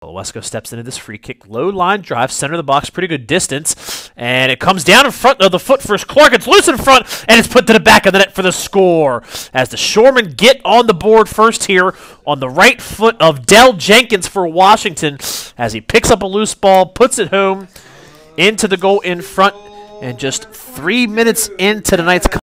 Wesco steps into this free kick. Low line drive, center of the box, pretty good distance. And it comes down in front of the foot first. Clark, it's loose in front, and it's put to the back of the net for the score. As the Shoremen get on the board first here on the right foot of Jenkins for Washington. As he picks up a loose ball, puts it home into the goal in front. And just 3 minutes into tonight's